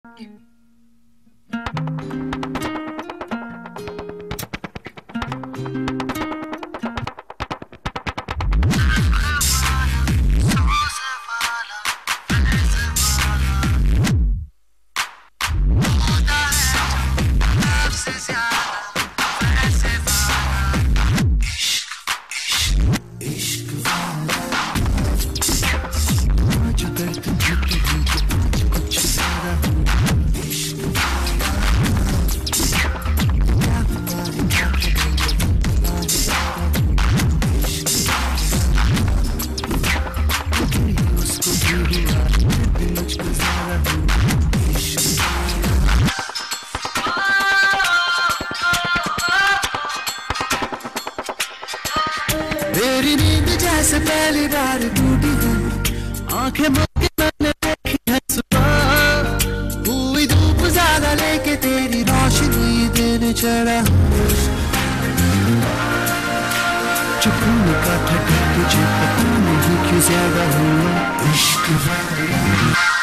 मेरी नींद जैसे पहली बार टूटी है, आंखें बंद के मैंने देखी है सुबह, हुई धूप ज्यादा लेके तेरी रोशनी देने चढ़ा, चुपने का ठहर तुझे पता नहीं क्यों ज्यादा हुआ इश्क वाला।